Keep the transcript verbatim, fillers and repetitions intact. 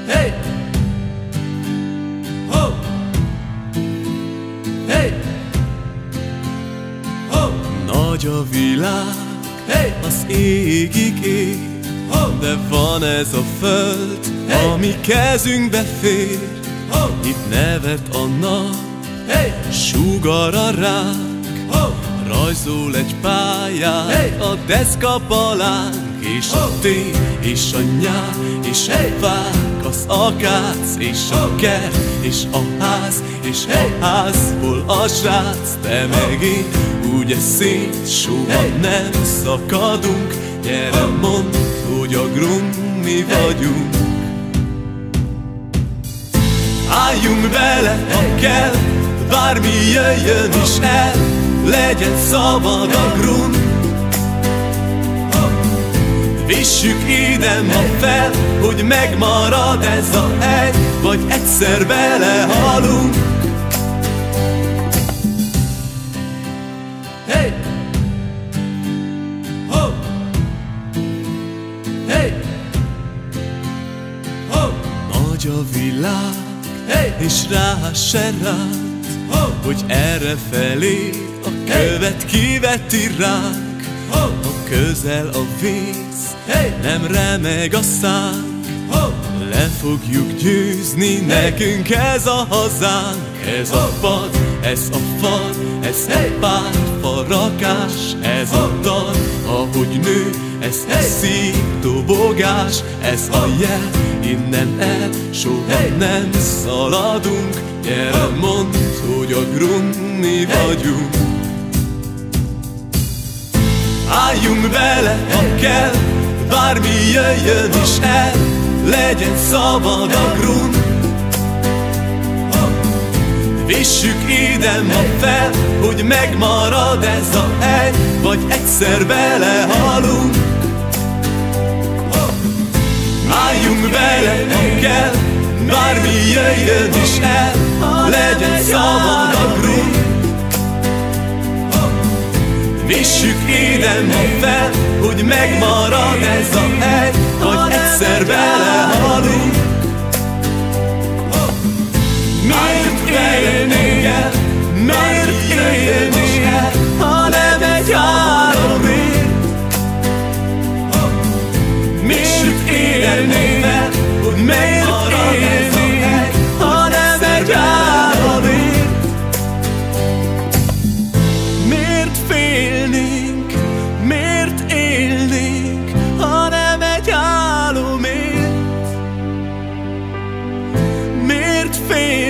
Hey! Ho! Hey! Ho! Nagy a világ, Hey! az égig ég, Ho! de van ez a föld, Hey! ami kezünkbe fér. Ho! Itt nevet a nap, Hey! sugar a rák, Ho! rajzol egy pályát Hey! a deszka palánk, és a Ho! tél, és a nyár, és Hey! a fák, az akác, és a Ho! kert, és a ház, és Hey! a házból a srác. Te meg én, úgy szét, soha Hey! nem szakadunk. Gyere, Ho! mondd, hogy a grum mi Hey! vagyunk. Álljunk bele, ha kell, bármi jöjjön is el, legyen szabad a grund. Vissük ide ma fel, hogy megmarad ez a hely, vagy egyszer belehalunk. Hey! Ho! Hey! Ho! Nagy a világ, Hey! és rá se ránt, Ho! hogy errefelé a követ kiveti ránk. Ho! Ha közel a víz, Hey! nem remeg a szánk, Ho! le fogjuk győzni, nekünk ez a hazánk. Ez a pad, ez a fal, ez a Hey! párfa rakás, ez a dal, ahogy nő, ez a Hey! szívdobogás, ez a jel, innen el, soha Hey! nem szaladunk. Gyere, mondd, hogy a grund mi vagyunk. Álljunk bele, ha kell, bármi jöjjön is el, legyen szabad a grund. Vissük ide ma fel, hogy megmarad ez a hely, vagy egyszer belehalunk. Álljunk bele, ha kell, bármi jöjjön is el, legyen szabad a grund. Vissük ide ma fel, hogy megmarad ez a hely, vagy egyszer belehalunk. Miért élni kell, miért élni kell, ha nem egy álomért? Miért élni kell, hogy megmarad ez a hely, ha nem egy álomért? Miért félnénk, miért élnénk, ha nem egy álomért? Miért félnénk?